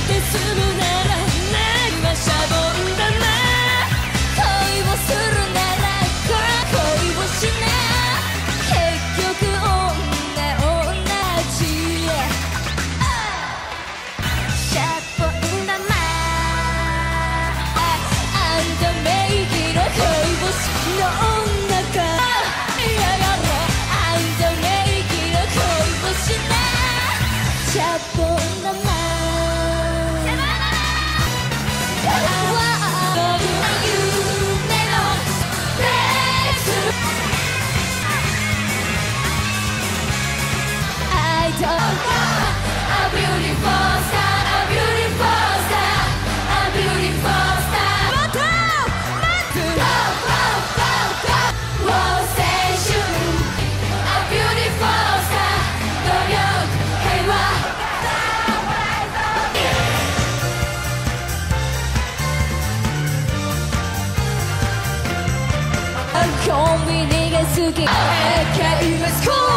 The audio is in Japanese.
て済むなら何はシャボン玉恋をするなら恋をしな結局同じシャボン玉あんた名義の恋をしの中いややろあんた名義の恋をしなシャボン玉コンビニが好き AK は